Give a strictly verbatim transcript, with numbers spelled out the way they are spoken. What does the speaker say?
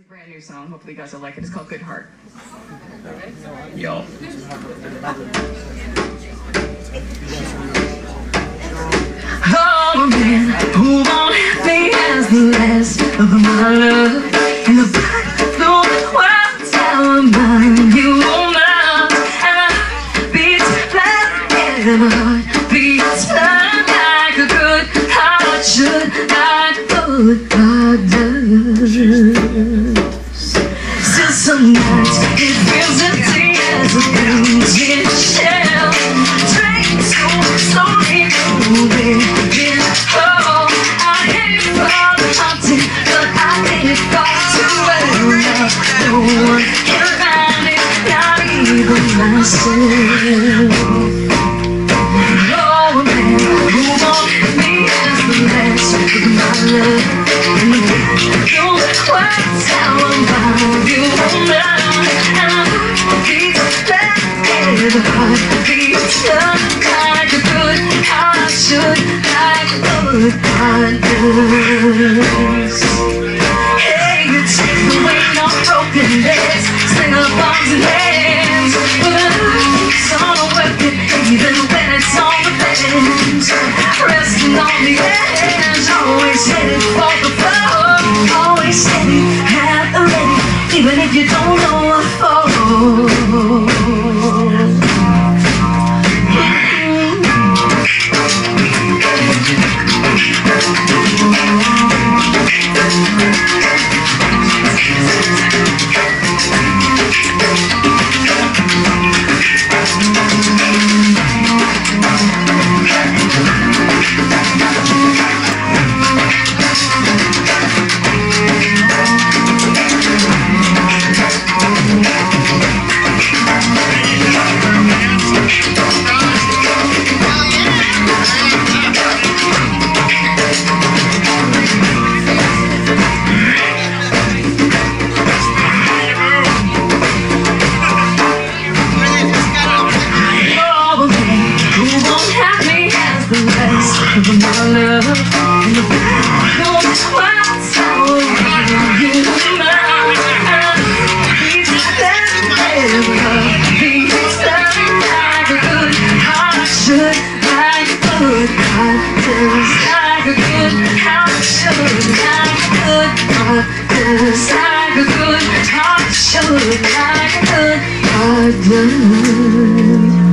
brand new song. Hopefully you guys will like it. It's called Good Heart. Yo. Oh man, who won't have me as the last of my love? In the back of the world, tell mine, you won't mind. And I beat like and my heart beats like a good heart should, like a good heart does. Still some nights it feels empty as a empty shell. Drink so slowly moving in. Oh, I hate it for the hunting, but I hate it far too well. No one can find it, not even myself. Oh man, who won't me as the last of my love? And the don't quite tell about you now. And I beat that head, the heart beats like a good heart should, like a good heart does. Hey, you take the weight off broken legs, sling up arms and hands, but the life's on working even when it's on the bench. Resting on the edge, always headed for the floor, always steady, at the ready, even if you don't know what for. Like a good heart should, like a good heart does.